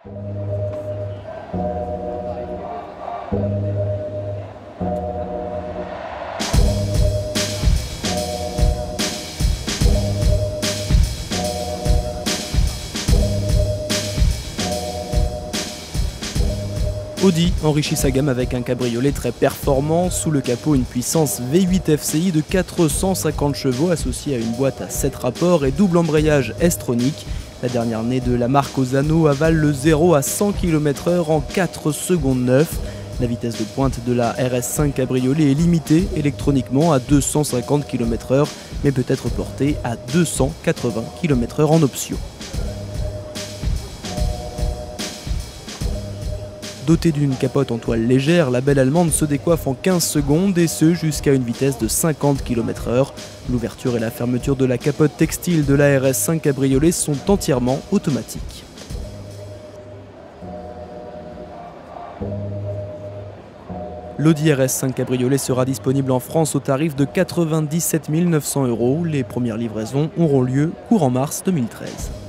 Audi enrichit sa gamme avec un cabriolet très performant. Sous le capot, une puissance V8 FCI de 450 chevaux associée à une boîte à 7 rapports et double embrayage S-tronic. La dernière née de la marque aux anneaux avale le 0 à 100 km/h en 4 secondes 9. La vitesse de pointe de la RS5 cabriolet est limitée électroniquement à 250 km/h, mais peut être portée à 280 km/h en option. Dotée d'une capote en toile légère, la belle allemande se décoiffe en 15 secondes et ce jusqu'à une vitesse de 50 km/h. L'ouverture et la fermeture de la capote textile de la RS5 cabriolet sont entièrement automatiques. L'Audi RS5 cabriolet sera disponible en France au tarif de 97 900 €. Les premières livraisons auront lieu courant mars 2013.